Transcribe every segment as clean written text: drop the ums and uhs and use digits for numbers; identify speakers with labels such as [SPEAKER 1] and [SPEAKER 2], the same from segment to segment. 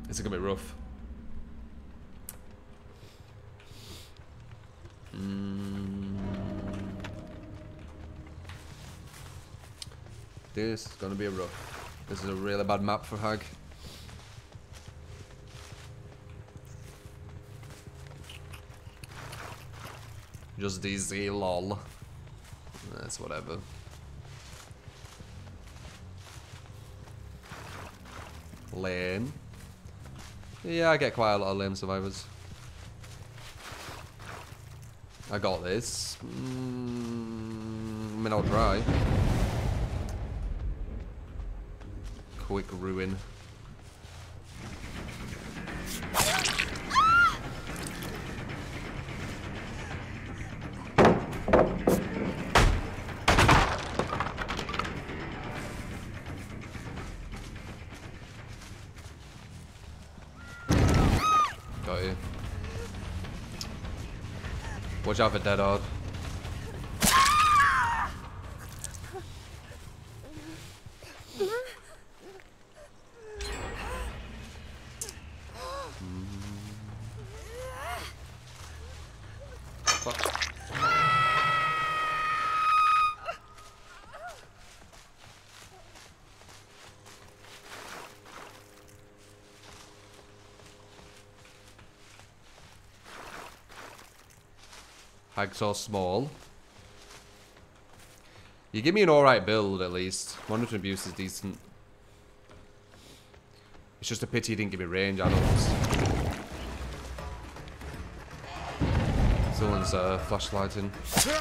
[SPEAKER 1] This is gonna be rough. This is gonna be rough. This is a really bad map for Hag. Just DZ lol. That's whatever. Lame. Yeah, I get quite a lot of lame survivors. I got this. I mean, I'll try. Quick ruin. Got you. Watch out for Dead Hard. Hagsaw small. You give me an alright build at least. Monitoring abuse is decent. It's just a pity you didn't give me range adults. Someone's flashlighting.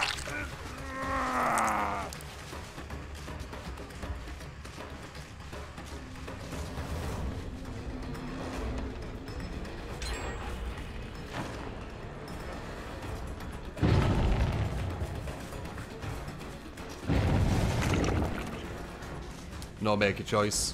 [SPEAKER 1] No, make a choice.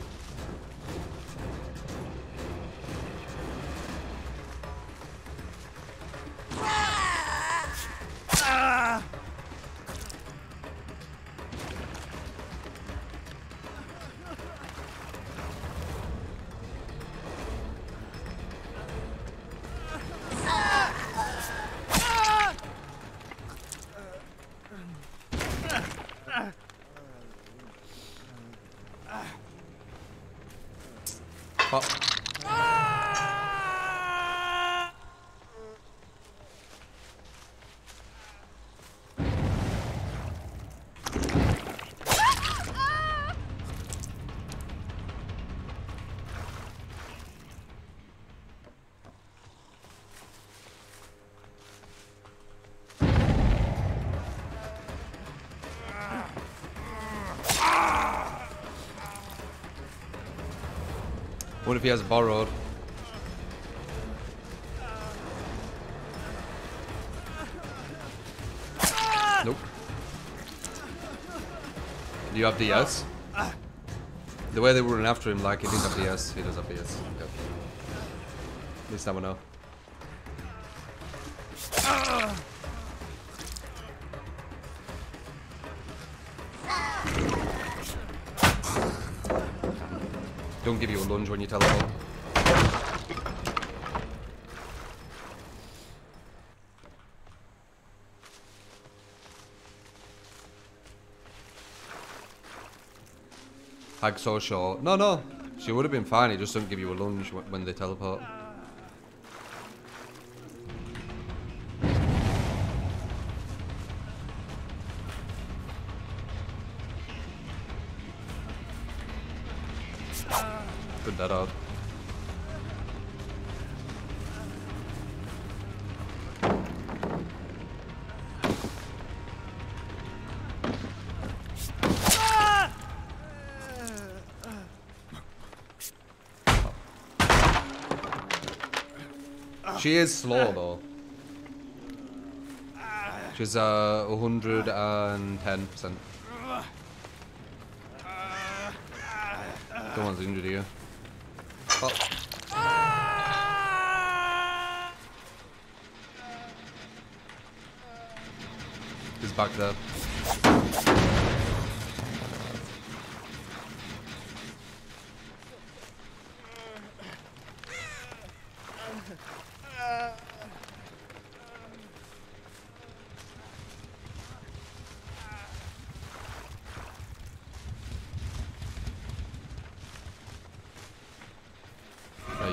[SPEAKER 1] What if he has borrowed? Nope. Do you have DS? The way they were running after him, like he didn't have DS. He does have DS. Yep. At least now we know. Don't give you a lunge when you teleport. Hag so short. No, no. She would have been fine. It just doesn't give you a lunge when they teleport. Good Dead Hard. She is slow though. She's 110%. No one's injured here. Oh. He's back there.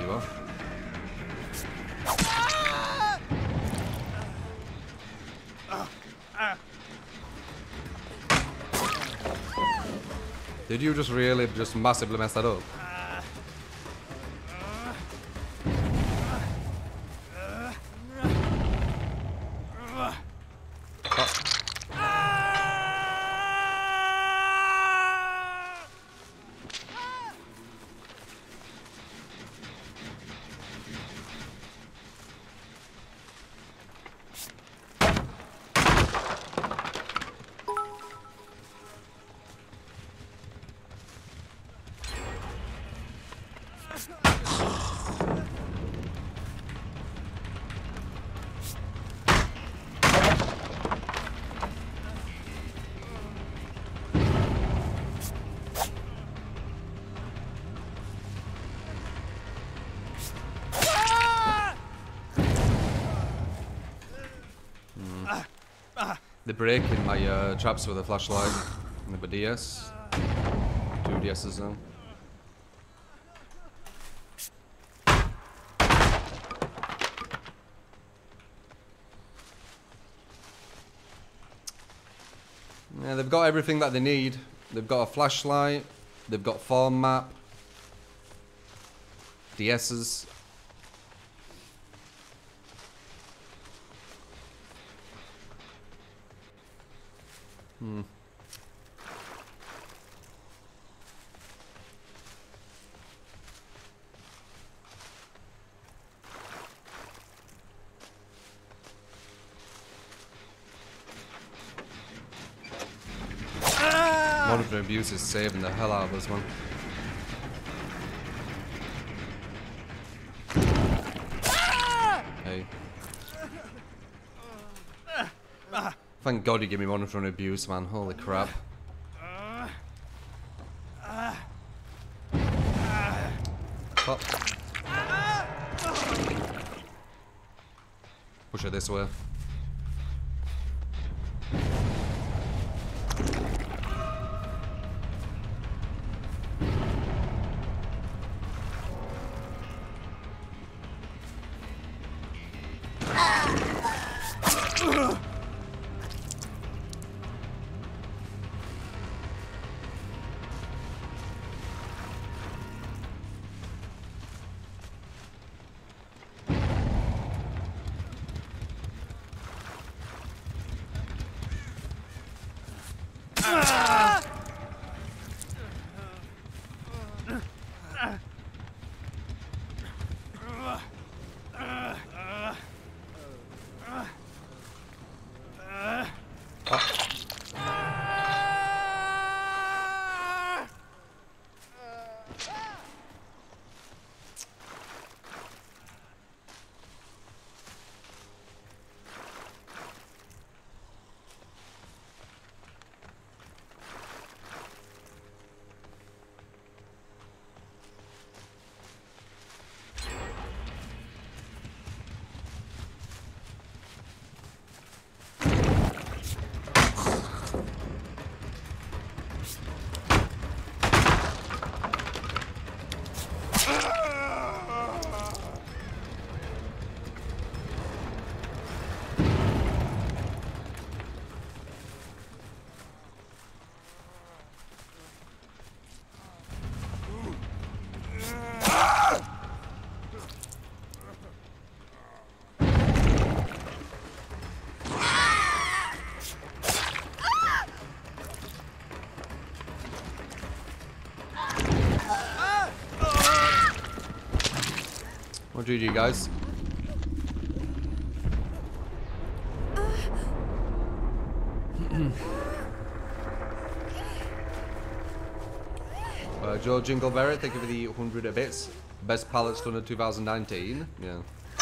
[SPEAKER 1] you are. Did you just really just massively mess that up? They're breaking my traps with a flashlight. And the DS. 2 DSs now. Yeah, they've got everything that they need. They've got a flashlight. They've got farm map. DSs. Monitor abuse is saving the hell out of us, man. Hey. Thank God you gave me monitor and abuse, man. Holy crap. Pop. Push it this way. Well, GG, guys. Joe Jingleberry, thank you for the 100 bits. Best palette done in 2019. Yeah.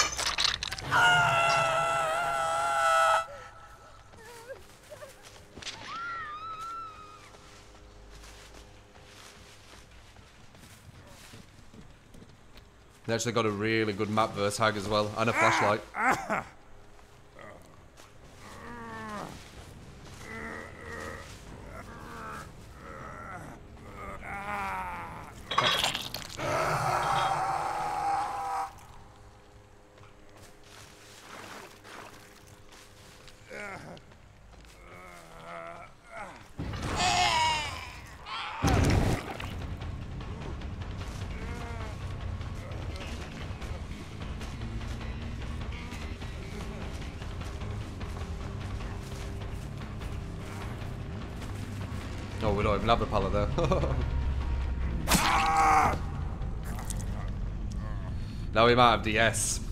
[SPEAKER 1] They actually got a really good map verse hag as well, and a flashlight. Oh, we don't even have the pallet there. Now we might have DS.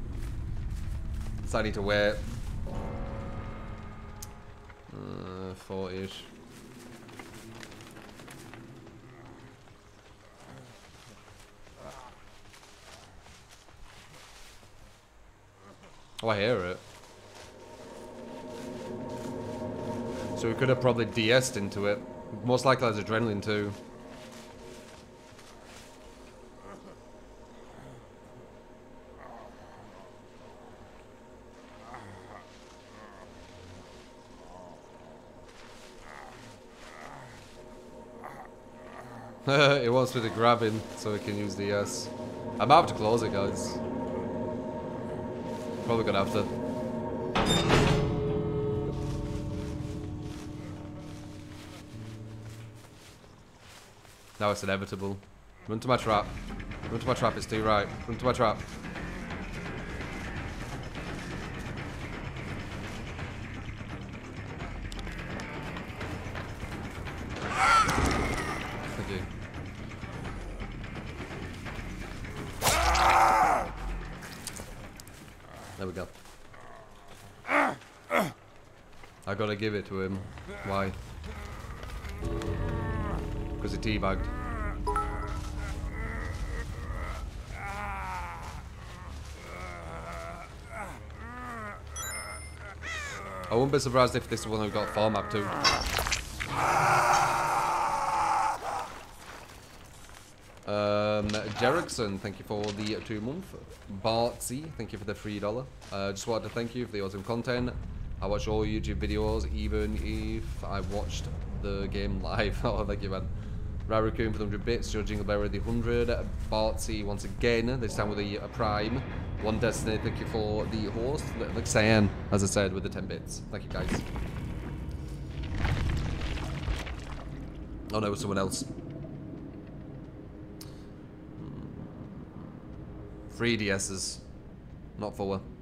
[SPEAKER 1] So I need to wait. 40-ish. Oh, I hear it. So we could have probably DS'd into it. Most likely there's adrenaline too. It wants me to grab him so we can use the S. I might have to close it, guys. Probably gonna have to. Now it's inevitable. Run to my trap. Run to my trap, it's too right. Run to my trap. Thank you. There we go. I gotta give it to him. Why? Because he teabagged. I wouldn't be surprised if this is one we've got 4 map too. Jerickson, thank you for the 2 month. Bartsy, thank you for the $3. Just wanted to thank you for the awesome content. I watch all YouTube videos, even if I watched the game live. Oh, thank you, man. Raracoon for the 100 bits, Joe Jingleberry the 100, Bartsy once again, this time with the Prime. One Destiny, thank you for the host. Like Cyan, as I said, with the 10 bits. Thank you, guys. Oh no, it was someone else. 3 DS's, not 4.